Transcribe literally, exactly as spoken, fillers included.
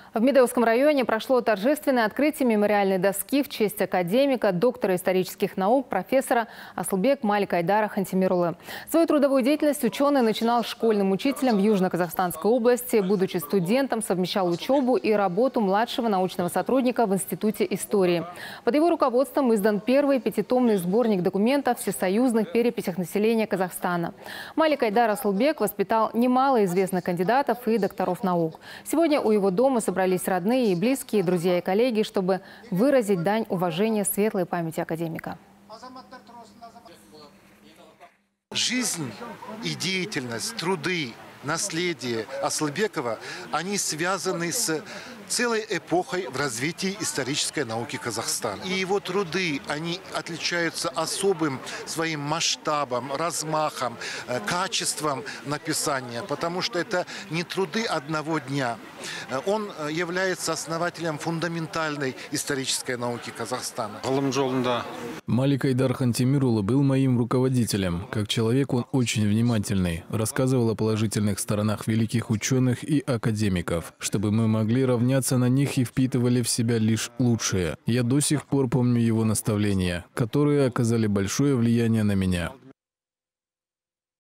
В Медеевском районе прошло торжественное открытие мемориальной доски в честь академика, доктора исторических наук, профессора Аслбек Малик Айдара Хантимирулы. Свою трудовую деятельность ученый начинал школьным учителем в Южно-Казахстанской области. Будучи студентом, совмещал учебу и работу младшего научного сотрудника в Институте истории. Под его руководством издан первый пятитомный сборник документов в всесоюзных переписях населения Казахстана. Малик Айдар Аслбек воспитал немало известных кандидатов и докторов наук. Сегодня у его дома собрались Собрались родные и близкие, друзья и коллеги, чтобы выразить дань уважения светлой памяти академика. Жизнь и деятельность, труды, наследие Аслбекова, они связаны с целой эпохой в развитии исторической науки Казахстана. И его труды, они отличаются особым своим масштабом, размахом, качеством написания, потому что это не труды одного дня. Он является основателем фундаментальной исторической науки Казахстана. Малик Айдар Хантимирулы был моим руководителем. Как человек он очень внимательный. Рассказывал о положительных сторонах великих ученых и академиков, чтобы мы могли равняться на них и впитывали в себя лишь лучшее. Я до сих пор помню его наставления, которые оказали большое влияние на меня.